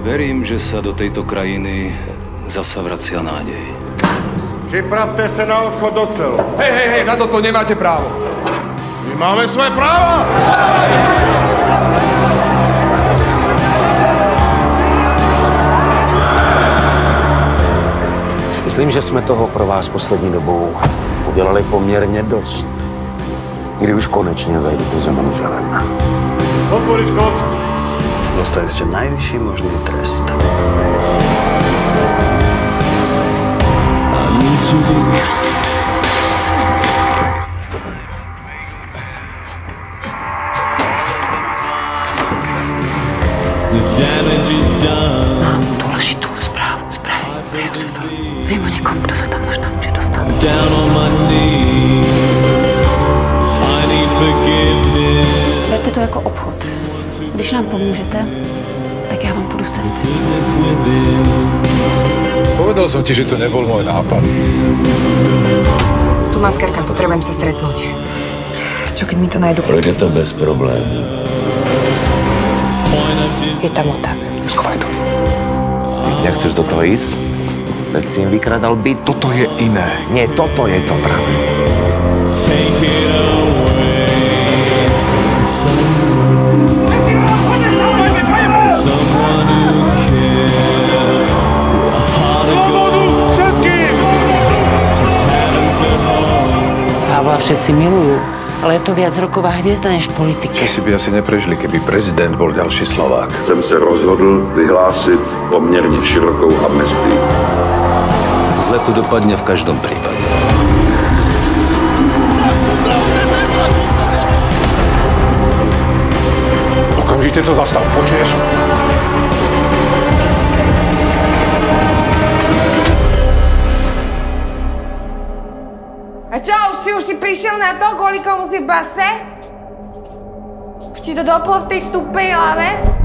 Verím, že sa do tejto krajiny zasa vracia nádej. Připravte se na odchod do cel. Hej, na toto nemáte právo. My máme svoje práva! Myslím, že jsme toho pro vás poslední dobou udělali poměrně dost. Kdy už konečně zajdete za manželem. Otvoriť kód. Dostali jste nejvyšší možný trest. Mám důležitou zprávu. Jak se to? Vím o někom, kdo se tam možná může dostat. Berte to jako obchod. Když nám pomůžete, tak já vám půjdu z cesty. Povedal som ti, že to nebol môj nápad. Tu maskerka, potrebujem sa stretnúť. Čo keď mi to nájdu? Projde to bez problémů. Je tam otak. Schovaj to. Jak chceš do toho ísť? Veď si im vykradal byt. Toto je iné. Nie, toto je to práve. Slobodu všetkým! Pavla všetci milujú, ale je to viacroková hviezda než politik. Si by asi neprežili, keby prezident bol ďalší Slovák. Jsem se rozhodl vyhlásit poměrně širokou amnestii. Zle to dopadne v každom prípade. Okamžite to zastav, počuješ? A čo, už si prišiel na to, kvôli komu si v base? Už ti to doplo v tej tupej hlave?